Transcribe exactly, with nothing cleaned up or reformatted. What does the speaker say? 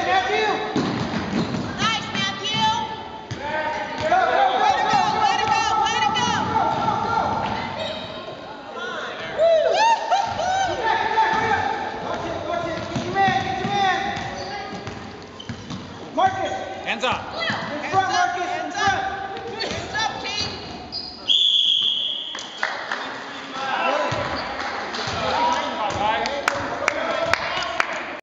Nice, Matthew. Way to go, way to go, way to go. Hands up.